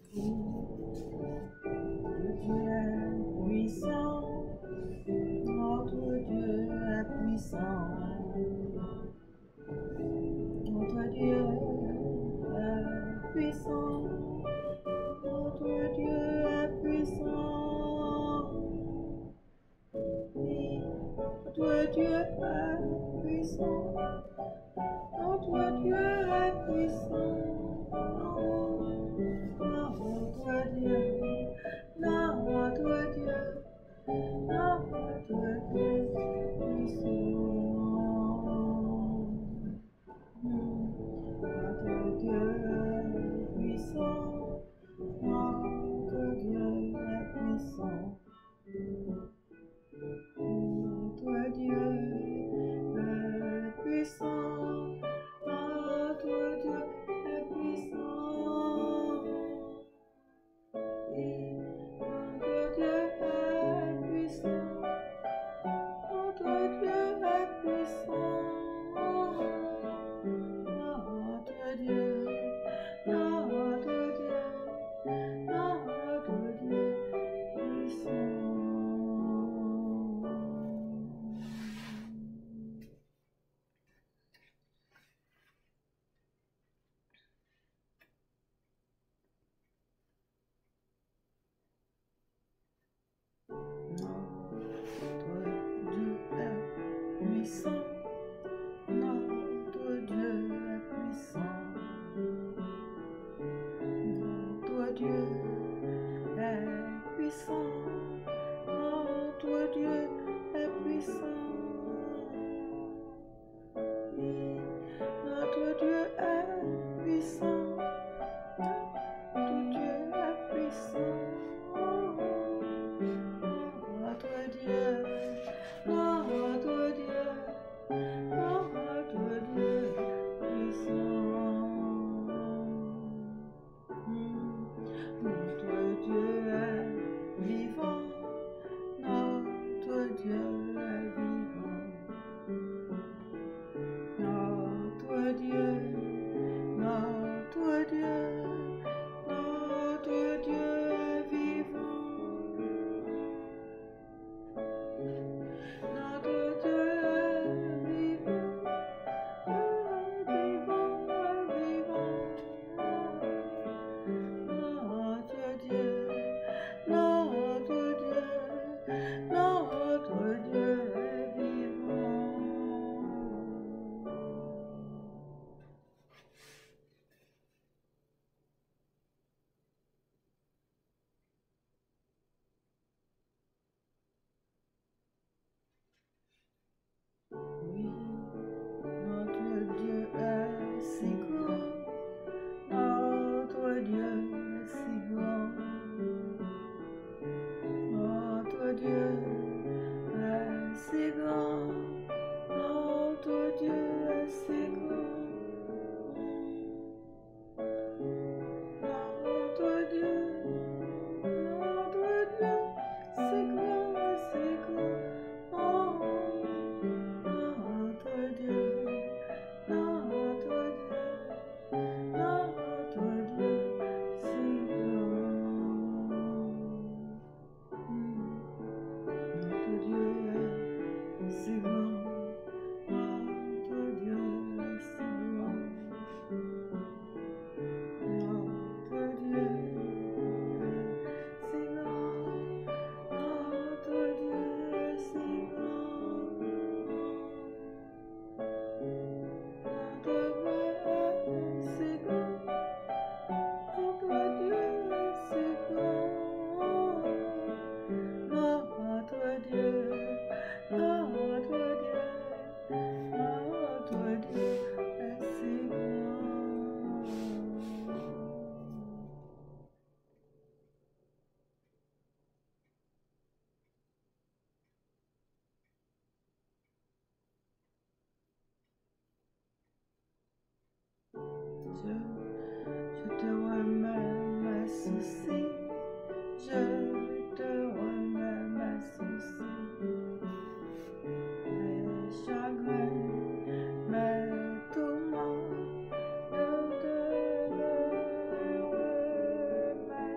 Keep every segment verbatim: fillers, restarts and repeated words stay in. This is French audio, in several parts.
Dieu est puissant, notre Dieu est puissant, notre Dieu est puissant, notre Dieu est puissant, oui, notre Dieu est puissant, notre Dieu est puissant, notre Dieu, notre Dieu. Notre Dieu puissant, notre Dieu est puissant, notre Dieu est puissant, notre Dieu est puissant, notre Dieu est puissant, et notre Dieu est puissant. Notre Dieu est puissant, notre Dieu, notre Dieu, notre Dieu puissant. Puissant, notre Dieu est puissant, notre Dieu est puissant, notre Dieu est puissant, oui, notre Dieu est puissant, notre Dieu est puissant, notre Dieu, notre Dieu. Notre Dieu puissant, notre Dieu est vivant, notre Dieu est vivant, notre Dieu, notre Dieu, notre Dieu est vivant, notre Dieu. Oui, notre Dieu est si grand, notre Dieu est si grand, notre Dieu est si grand, notre Dieu est si grand, notre Dieu, notre Dieu, si grand, si grand. Notre Dieu, notre Dieu, si grand. Notre Dieu est si grand, notre Dieu est si grand. Notre Dieu est si grand, notre Dieu est si grand. Dieu, je te remets mes soucis, je te remets mes soucis, mes chagrins, mes tourments, je te les remets.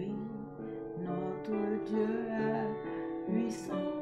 lui. Notre Dieu est puissant.